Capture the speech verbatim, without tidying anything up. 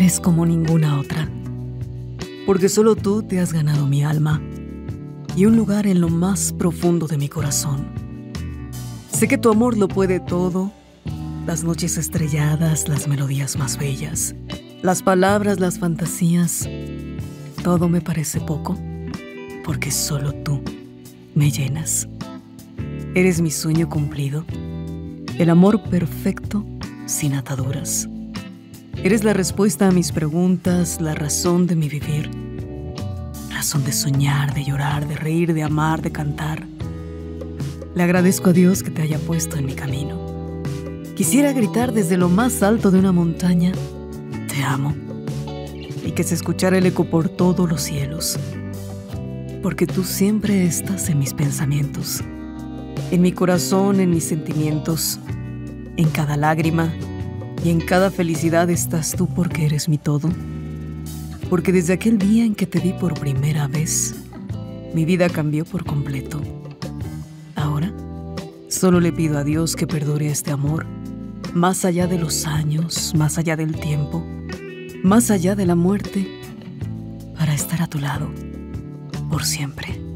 Eres como ninguna otra, porque solo tú te has ganado mi alma y un lugar en lo más profundo de mi corazón. Sé que tu amor lo puede todo, las noches estrelladas, las melodías más bellas, las palabras, las fantasías. Todo me parece poco, porque solo tú me llenas. Eres mi sueño cumplido, el amor perfecto sin ataduras. Eres la respuesta a mis preguntas, la razón de mi vivir, razón de soñar, de llorar, de reír, de amar, de cantar. Le agradezco a Dios que te haya puesto en mi camino. Quisiera gritar desde lo más alto de una montaña, te amo, y que se escuchara el eco por todos los cielos, porque tú siempre estás en mis pensamientos, en mi corazón, en mis sentimientos, en cada lágrima y en cada felicidad estás tú, porque eres mi todo. Porque desde aquel día en que te vi por primera vez, mi vida cambió por completo. Ahora, solo le pido a Dios que perdure este amor, más allá de los años, más allá del tiempo, más allá de la muerte, para estar a tu lado, por siempre.